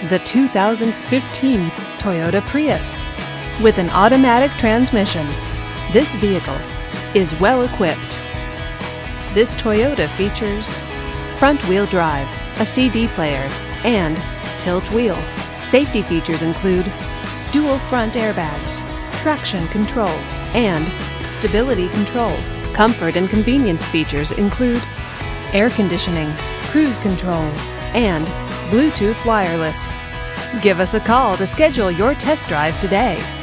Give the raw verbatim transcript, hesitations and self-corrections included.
the two thousand fifteen Toyota Prius. With an automatic transmission, this vehicle is well equipped. This Toyota features front-wheel drive, a C D player, and tilt wheel. Safety features include dual front airbags, traction control, and stability control. Comfort and convenience features include air conditioning, cruise control, and Bluetooth wireless. Give us a call to schedule your test drive today.